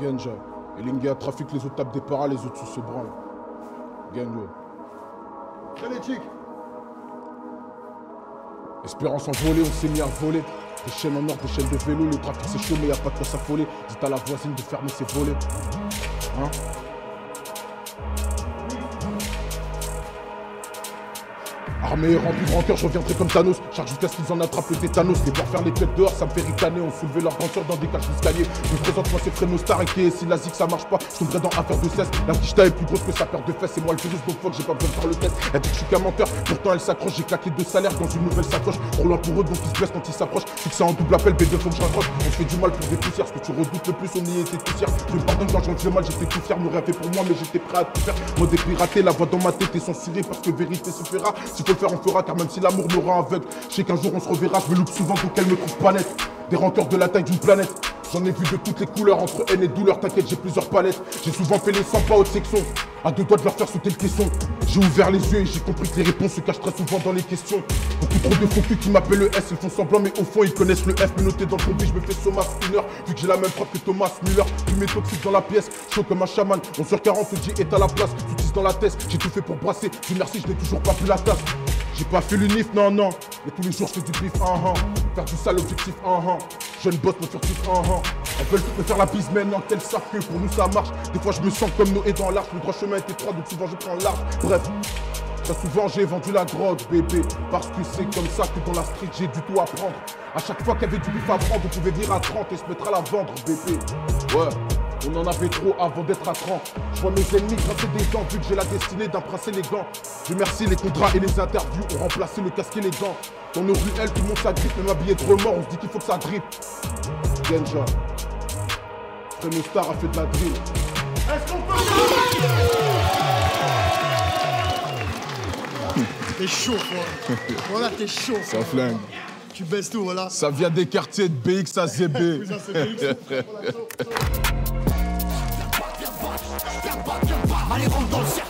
Genja. Et Lingué a trafic, les autres tapent des paras, les autres se branlent. Gango. Frénétique. Espérance en voler, on s'est mis à voler. Des chaînes en or, des chaînes de vélo, le trafic c'est chaud mais y'a pas de quoi s'affoler. Dites à la voisine de fermer ses volets. Hein? Armée remplie de rancœur, je reviendrai comme Thanos. Charge jusqu'à ce qu'ils en attrapent le tétanos. Les voir faire les têtes dehors, ça me fait ricaner. On soulevait leur grandeur dans des cages d'escalier. Je me présente, moi c'est Fréno Star et si la zig ça marche pas, je tomberai dans affaire de cesse. La quicheta est plus grosse que sa paire de fesses. C'est moi le virus, donc fuck, j'ai pas besoin de faire le test. Elle dit que je suis qu'un menteur, pourtant elle s'accroche. J'ai claqué 2 salaires dans une nouvelle sacoche. Roulant pour eux, donc ils se blessent quand ils s'approchent. Fixé en double appel, B2 faut que je raccroche. On se fait du mal pour des poussières, ce que tu redoutes le plus, on y était poussière. Je me pardonne quand j'en faisais mal, j'étais tout fier, n'aurait fait pour moi, mais j'étais prêt à tout faire. Mode piraté, la voix dans ma tête est censurée parce que vérité se fera. S'il faut le faire, on fera, car même si l'amour me rend aveugle, je sais qu'un jour on se reverra, je me loupe souvent pour qu'elle me trouve pas nette. Des rancœurs de la taille d'une planète. J'en ai vu de toutes les couleurs, entre haine et douleur, t'inquiète, j'ai plusieurs palettes. J'ai souvent fait les 100 pas haute section, à 2 doigts de leur faire sauter le caisson. J'ai ouvert les yeux et j'ai compris que les réponses se cachent très souvent dans les questions. Beaucoup trop de faux culs qui m'appellent le S, ils font semblant mais au fond ils connaissent le F. Me noter dans le combi, je me fais Soma Spinner, vu que j'ai la même frappe que Thomas Müller. Fumée toxique dans la pièce, chaud comme un chaman. 11h40, le J est à la place, tu dans la tête, j'ai tout fait pour brasser. Dieu merci, je n'ai toujours pas pu la tasse. J'ai pas fait l'unif, non, non. Mais tous les jours, je fais du bif, Faire du sale objectif, Jeune boss, me furtif, Elles veulent toutes me faire la bise, mais non, qu'elles savent que pour nous ça marche. Des fois, je me sens comme Noé dans l'arche. Le droit chemin est étroit, donc souvent je prends large. Bref, très souvent j'ai vendu la drogue, bébé. Parce que c'est comme ça que dans la street, j'ai du tout à prendre. À chaque fois qu'il y avait du bif à prendre, on pouvait venir à 30 et se mettre à la vendre, bébé. Ouais. On en avait trop avant d'être à 30. Je vois mes ennemis grincer des dents vu que j'ai la destinée d'un prince élégant. Dieu merci, les contrats et les interviews ont remplacé le casque élégant. Dans nos ruelles, tout le monde s'agrippe, même habillé de remords, on se dit qu'il faut que ça drippe. Genja. Fréno Star a fait de la drill. Est-ce qu'on peut... T'es chaud, quoi. Voilà, t'es chaud. Ça flingue. Tu baisses tout, voilà. Ça vient des quartiers de BX à ZB. Allez, rentre dans le cercle.